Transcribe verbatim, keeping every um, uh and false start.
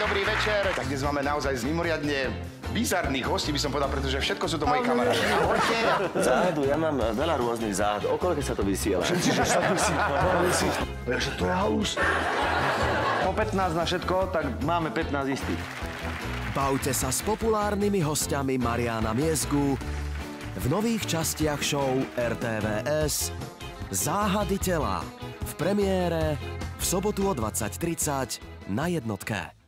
dobrý večer. Tak dnes máme naozaj z mimoriadne bizarných hostí, by som povedal, pretože všetko sú to moji kamaráti. Záhadu, ja mám veľa rôznych záhad. O koľko sa to vysiela? Všetci, že sa vysiela. Takže to je halus. Po pätnásť na všetko, tak máme pätnásť istých. Bavte sa s populárnymi hostiami Mariána Miezgu v nových častiach show er té vé es Záhady tela v premiére v sobotu o dvadsať tridsať na jednotke.